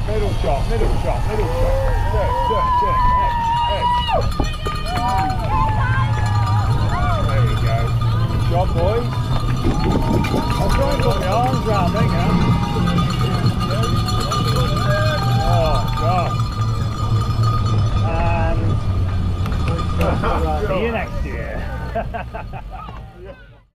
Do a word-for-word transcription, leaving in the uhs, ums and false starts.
Middle shot, middle shot, middle shot. Turn, turn, turn. Edge, edge. There you go. Good job, boys. I'll try and put my arms round, there you go. Oh, God. And see you next year.